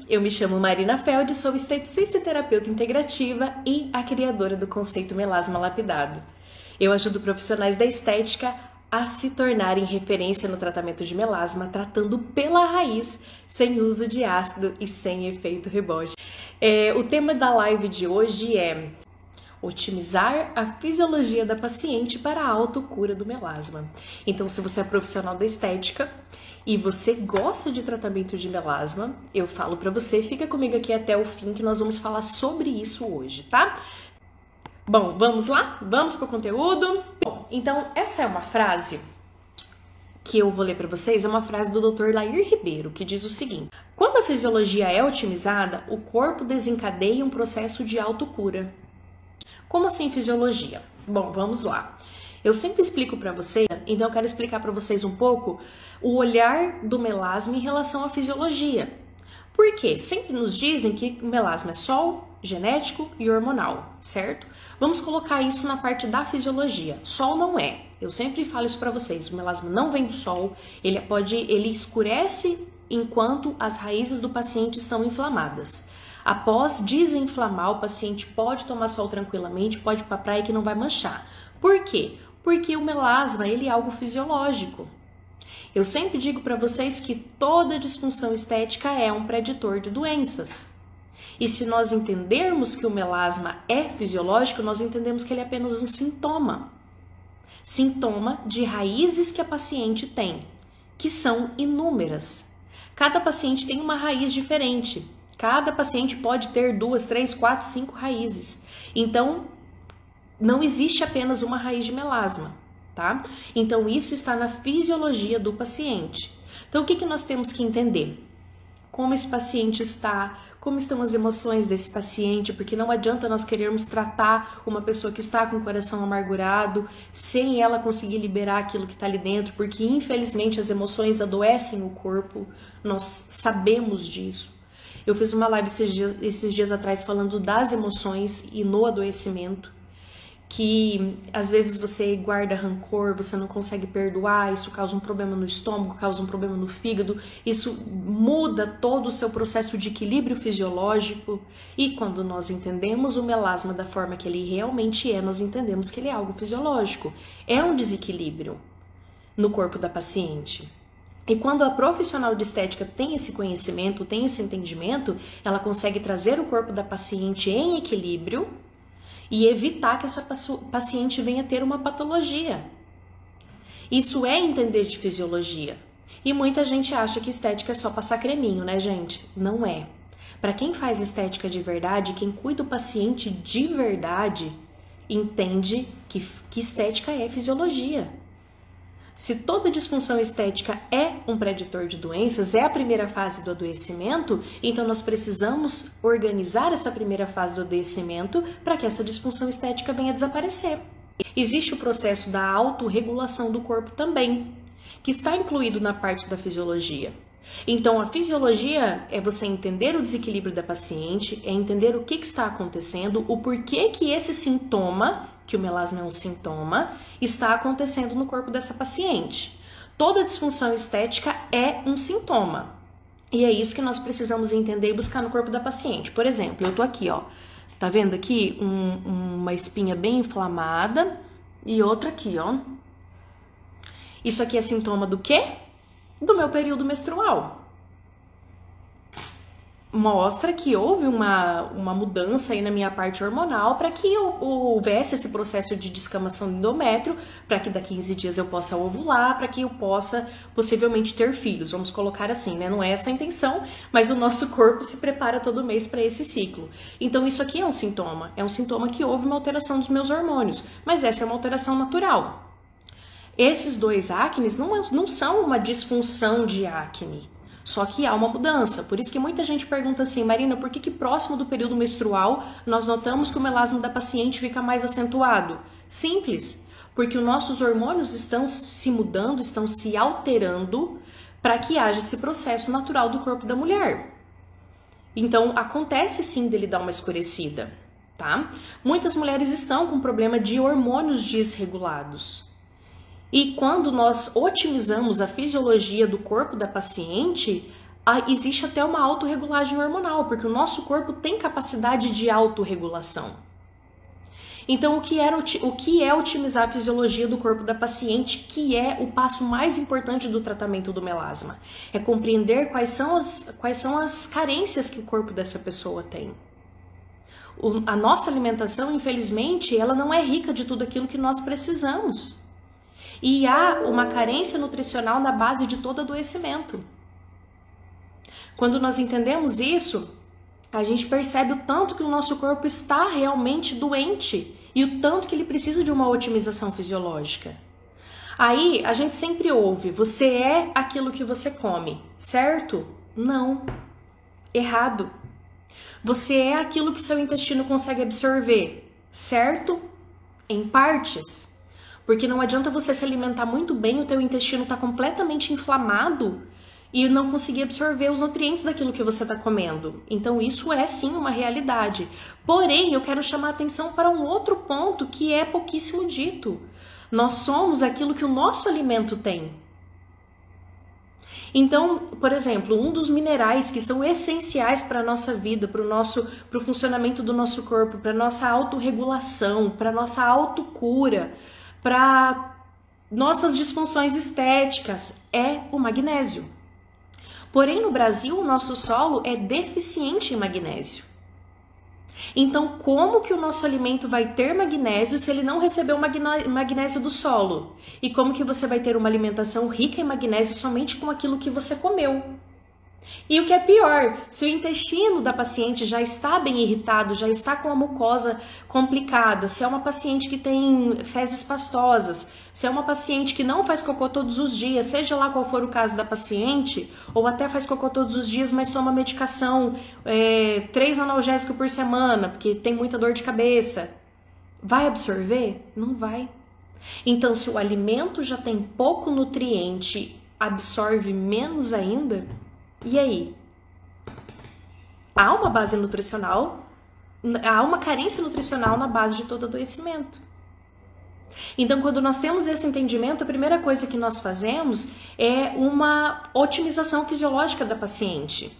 Eu me chamo Marina Feld, sou esteticista e terapeuta integrativa e a criadora do conceito melasma lapidado. Eu ajudo profissionais da estética a se tornarem referência no tratamento de melasma, tratando pela raiz, sem uso de ácido e sem efeito rebote. O tema da live de hoje é otimizar a fisiologia da paciente para a autocura do melasma. Então, se você é profissional da estética e você gosta de tratamento de melasma, eu falo para você, fica comigo aqui até o fim que nós vamos falar sobre isso hoje, tá? Bom, vamos lá? Vamos pro conteúdo? Bom, então, essa é uma frase que eu vou ler para vocês, é uma frase do Dr. Lair Ribeiro, que diz o seguinte: quando a fisiologia é otimizada, o corpo desencadeia um processo de autocura. Como assim fisiologia? Bom, vamos lá. Eu sempre explico para vocês, então eu quero explicar para vocês um pouco o olhar do melasma em relação à fisiologia. Por quê? Sempre nos dizem que o melasma é só genético e hormonal, certo? Vamos colocar isso na parte da fisiologia. Sol não é. Eu sempre falo isso para vocês. O melasma não vem do sol. Ele escurece enquanto as raízes do paciente estão inflamadas. Após desinflamar, o paciente pode tomar sol tranquilamente, pode ir para a praia que não vai manchar. Por quê? Porque o melasma ele é algo fisiológico. Eu sempre digo para vocês que toda disfunção estética é um preditor de doenças. E se nós entendermos que o melasma é fisiológico, nós entendemos que ele é apenas um sintoma. Sintoma de raízes que a paciente tem, que são inúmeras. Cada paciente tem uma raiz diferente. Cada paciente pode ter 2, 3, 4, 5 raízes. Então, não existe apenas uma raiz de melasma, tá? Então, isso está na fisiologia do paciente. Então, o que nós temos que entender? Como esse paciente está, como estão as emoções desse paciente, porque não adianta nós querermos tratar uma pessoa que está com o coração amargurado sem ela conseguir liberar aquilo que está ali dentro, porque infelizmente as emoções adoecem o corpo, nós sabemos disso. Eu fiz uma live esses dias atrás falando das emoções e no adoecimento, que às vezes você guarda rancor, você não consegue perdoar, isso causa um problema no estômago, causa um problema no fígado, isso muda todo o seu processo de equilíbrio fisiológico. E quando nós entendemos o melasma da forma que ele realmente é, nós entendemos que ele é algo fisiológico, é um desequilíbrio no corpo da paciente. E quando a profissional de estética tem esse conhecimento, tem esse entendimento, ela consegue trazer o corpo da paciente em equilíbrio e evitar que essa paciente venha ter uma patologia. Isso é entender de fisiologia. E muita gente acha que estética é só passar creminho, né, gente? Não é. Para quem faz estética de verdade, quem cuida do paciente de verdade, entende que estética é fisiologia. Se toda disfunção estética é um preditor de doenças, é a primeira fase do adoecimento, então nós precisamos organizar essa primeira fase do adoecimento para que essa disfunção estética venha a desaparecer. Existe o processo da autorregulação do corpo também, que está incluído na parte da fisiologia. Então, a fisiologia é você entender o desequilíbrio da paciente, é entender o que está acontecendo, o porquê que esse sintoma, que o melasma é um sintoma, está acontecendo no corpo dessa paciente. Toda disfunção estética é um sintoma. E é isso que nós precisamos entender e buscar no corpo da paciente. Por exemplo, eu tô aqui, ó. Tá vendo aqui uma espinha bem inflamada e outra aqui, ó. Isso aqui é sintoma do quê? Do meu período menstrual. Mostra que houve uma mudança aí na minha parte hormonal para que houvesse esse processo de descamação do endométrio, para que daqui a 15 dias eu possa ovular, para que eu possa possivelmente ter filhos. Vamos colocar assim, né? Não é essa a intenção, mas o nosso corpo se prepara todo mês para esse ciclo. Então isso aqui é um sintoma que houve uma alteração dos meus hormônios, mas essa é uma alteração natural. Esses dois acnes não são uma disfunção de acne. Só que há uma mudança, por isso que muita gente pergunta assim, Marina, por que próximo do período menstrual nós notamos que o melasma da paciente fica mais acentuado? Simples, porque os nossos hormônios estão se mudando, estão se alterando para que haja esse processo natural do corpo da mulher. Então, acontece sim dele dar uma escurecida, tá? Muitas mulheres estão com problema de hormônios desregulados. E quando nós otimizamos a fisiologia do corpo da paciente, existe até uma autorregulagem hormonal, porque o nosso corpo tem capacidade de autorregulação. Então, o que é otimizar a fisiologia do corpo da paciente, que é o passo mais importante do tratamento do melasma? É compreender quais são as carências que o corpo dessa pessoa tem. A nossa alimentação, infelizmente, ela não é rica de tudo aquilo que nós precisamos. E há uma carência nutricional na base de todo adoecimento. Quando nós entendemos isso, a gente percebe o tanto que o nosso corpo está realmente doente e o tanto que ele precisa de uma otimização fisiológica. Aí a gente sempre ouve: você é aquilo que você come, certo? Não, errado. Você é aquilo que seu intestino consegue absorver, certo? Em partes. Porque não adianta você se alimentar muito bem, o teu intestino está completamente inflamado e não conseguir absorver os nutrientes daquilo que você está comendo. Então isso é sim uma realidade. Porém, eu quero chamar a atenção para um outro ponto que é pouquíssimo dito. Nós somos aquilo que o nosso alimento tem. Então, por exemplo, um dos minerais que são essenciais para a nossa vida, para o funcionamento do nosso corpo, para a nossa autorregulação, para a nossa autocura, para nossas disfunções estéticas, é o magnésio. Porém, no Brasil, o nosso solo é deficiente em magnésio. Então, como que o nosso alimento vai ter magnésio se ele não receber o magnésio do solo? E como que você vai ter uma alimentação rica em magnésio somente com aquilo que você comeu? E o que é pior, se o intestino da paciente já está bem irritado, já está com a mucosa complicada, se é uma paciente que tem fezes pastosas, se é uma paciente que não faz cocô todos os dias, seja lá qual for o caso da paciente, ou até faz cocô todos os dias, mas toma medicação, 3 analgésicos por semana, porque tem muita dor de cabeça, vai absorver? Não vai. Então, se o alimento já tem pouco nutriente, absorve menos ainda, e aí? Há uma base nutricional, há uma carência nutricional na base de todo adoecimento. Então, quando nós temos esse entendimento, a primeira coisa que nós fazemos é uma otimização fisiológica da paciente.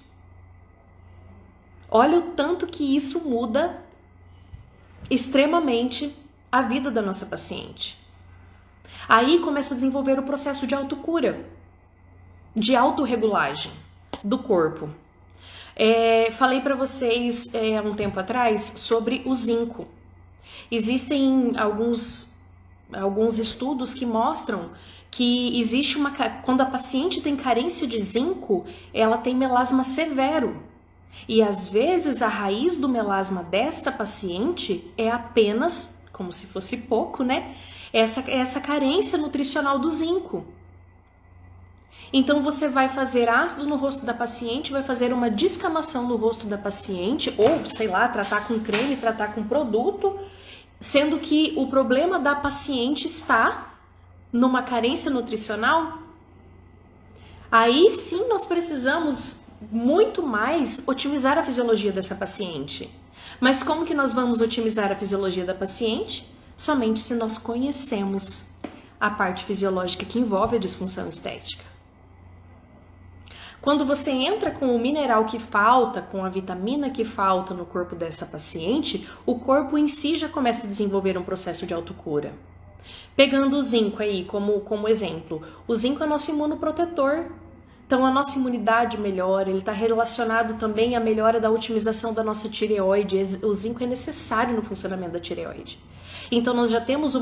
Olha o tanto que isso muda extremamente a vida da nossa paciente. Aí começa a desenvolver o processo de autocura, de autorregulagem do corpo. Falei para vocês há um tempo atrás sobre o zinco. Existem alguns estudos que mostram que existe quando a paciente tem carência de zinco, ela tem melasma severo. E às vezes a raiz do melasma desta paciente é apenas, como se fosse pouco, né? Essa carência nutricional do zinco. Então você vai fazer ácido no rosto da paciente, vai fazer uma descamação no rosto da paciente, ou sei lá, tratar com creme, tratar com produto, sendo que o problema da paciente está numa carência nutricional. Aí sim nós precisamos muito mais otimizar a fisiologia dessa paciente. Mas como que nós vamos otimizar a fisiologia da paciente? Somente se nós conhecemos a parte fisiológica que envolve a disfunção estética. Quando você entra com o mineral que falta, com a vitamina que falta no corpo dessa paciente, o corpo em si já começa a desenvolver um processo de autocura. Pegando o zinco aí como exemplo, o zinco é nosso imunoprotetor. Então a nossa imunidade melhora, ele está relacionado também à melhora da otimização da nossa tireoide. O zinco é necessário no funcionamento da tireoide. Então nós já temos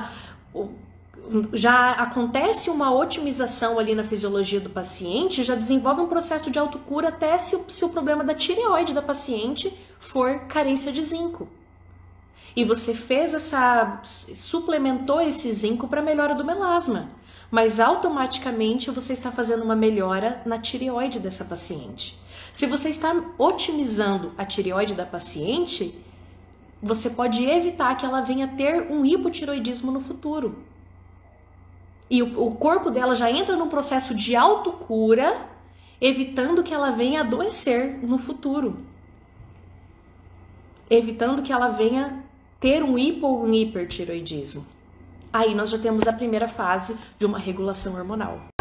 já acontece uma otimização ali na fisiologia do paciente, já desenvolve um processo de autocura até se o problema da tireoide da paciente for carência de zinco. E você suplementou esse zinco para a melhora do melasma, mas automaticamente você está fazendo uma melhora na tireoide dessa paciente. Se você está otimizando a tireoide da paciente, você pode evitar que ela venha a ter um hipotireoidismo no futuro. E o corpo dela já entra num processo de autocura, evitando que ela venha adoecer no futuro. Evitando que ela venha ter um hipo ou um hipertireoidismo. Aí nós já temos a primeira fase de uma regulação hormonal.